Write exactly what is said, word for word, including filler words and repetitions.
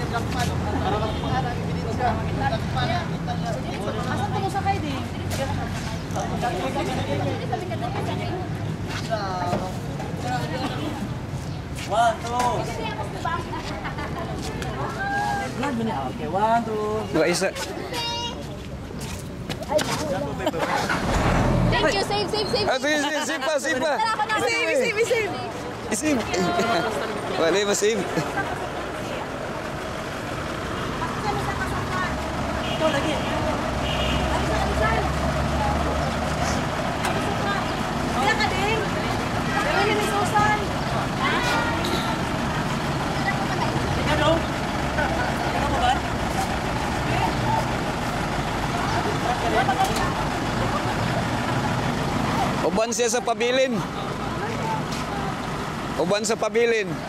Asan ko mo sakay din? One, two. Okay, one, two. Dua isa. Thank you, save, save, save. Ah, sige, sige, save pa, save pa. Save, save, save. Save. Wala ba save? Ito lagi. Wala ka din. Pero yun ni Susan. Ano? Ano mo ba? Uban siya sa pabilin. Uban sa pabilin.